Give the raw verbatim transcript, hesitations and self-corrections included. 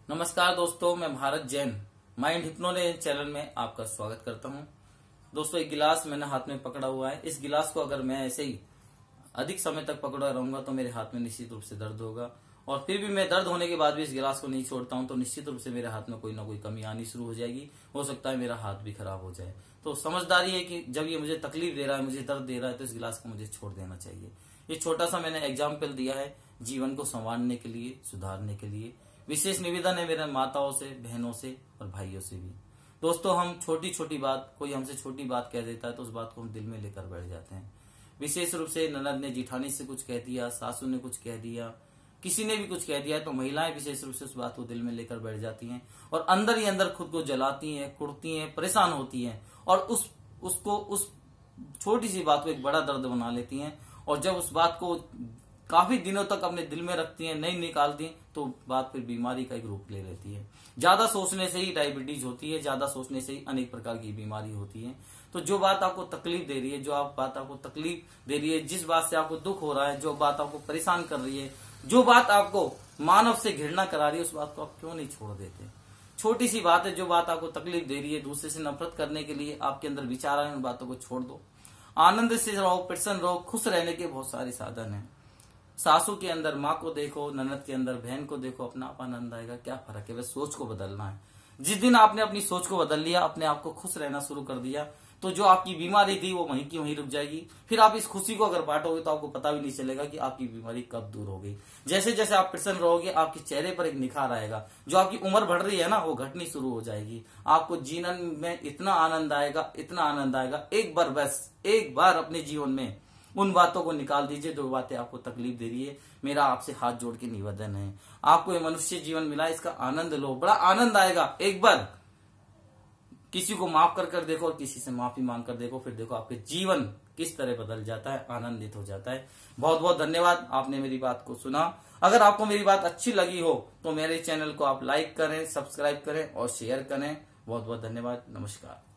नमस्कार दोस्तों, मैं भारत जैन माइंड हिप्नोले चैनल में आपका स्वागत करता हूं। दोस्तों, एक गिलास मैंने हाथ में पकड़ा हुआ है। इस गिलास को अगर मैं ऐसे ही अधिक समय तक पकड़ा रहूंगा तो मेरे हाथ में निश्चित रूप से दर्द होगा, और फिर भी मैं दर्द होने के बाद भी इस गिलास को नहीं छोड़ता हूं तो निश्चित रूप से मेरे हाथ में कोई ना कोई कमी आनी शुरू हो जाएगी। हो सकता है मेरा हाथ भी खराब हो जाए। तो समझदारी है कि जब ये मुझे तकलीफ दे रहा है, मुझे दर्द दे रहा है, तो इस गिलास को मुझे छोड़ देना चाहिए। ये छोटा सा मैंने एग्जाम्पल दिया है जीवन को संवारने के लिए, सुधारने के लिए। विशेष निवेदन है मेरे माताओं से, बहनों से और भाइयों से भी। दोस्तों, हम छोटी छोटी बात, कोई हमसे छोटी बात कह देता है तो उस बात को हम दिल में लेकर बैठ जाते हैं। विशेष रूप से ननद ने जिठानी से कुछ कह दिया, सासू ने कुछ कह दिया, किसी ने भी कुछ कह दिया, तो महिलाएं विशेष रूप से उस बात को दिल में लेकर बैठ जाती हैं और अंदर ही अंदर खुद को जलाती हैं, कुड़ती हैं, परेशान होती हैं, और उस उसको उस छोटी सी बात को एक बड़ा दर्द बना लेती हैं। और जब उस बात को काफी दिनों तक अपने दिल में रखती हैं, नहीं निकालती, तो बात फिर बीमारी का एक रूप ले लेती है। ज्यादा सोचने से ही डायबिटीज होती है, ज्यादा सोचने से ही अनेक प्रकार की बीमारी होती है। तो जो बात आपको तकलीफ दे रही है, जो आप बात आपको तकलीफ दे रही है, जिस बात से आपको दुख हो रहा है, जो बात आपको परेशान कर रही है, जो बात आपको मानव से घृणा करा रही है, उस बात को आप क्यों नहीं छोड़ देते? छोटी सी बात है, जो बात आपको तकलीफ दे रही है, दूसरे से नफरत करने के लिए आपके अंदर विचार आए, उन बातों को छोड़ दो। आनंद से रहो, प्रसन्न रहो, खुश रहने के बहुत सारे साधन हैं। सासू के अंदर माँ को देखो, ननद के अंदर बहन को देखो, अपना आप आनंद आएगा। क्या फर्क है? बस सोच को बदलना है। जिस दिन आपने अपनी सोच को बदल लिया, अपने आप को खुश रहना शुरू कर दिया, तो जो आपकी बीमारी थी वो वहीं की वहीं रुक जाएगी। फिर आप इस खुशी को अगर बांटोगे तो आपको पता भी नहीं चलेगा कि आपकी बीमारी कब दूर हो गई। जैसे जैसे आप प्रसन्न रहोगे, आपके चेहरे पर एक निखार आएगा। जो आपकी उम्र बढ़ रही है ना, वो घटनी शुरू हो जाएगी। आपको जीवन में इतना आनंद आएगा, इतना आनंद आएगा। एक बार, बस एक बार अपने जीवन में उन बातों को निकाल दीजिए जो बातें आपको तकलीफ दे रही है। मेरा आपसे हाथ जोड़ के निवेदन है, आपको ये मनुष्य जीवन मिला, इसका आनंद लो। बड़ा आनंद आएगा। एक बार किसी को माफ कर कर देखो और किसी से माफी मांग कर देखो, फिर देखो आपके जीवन किस तरह बदल जाता है, आनंदित हो जाता है। बहुत बहुत धन्यवाद, आपने मेरी बात को सुना। अगर आपको मेरी बात अच्छी लगी हो तो मेरे चैनल को आप लाइक करें, सब्सक्राइब करें और शेयर करें। बहुत बहुत धन्यवाद। नमस्कार।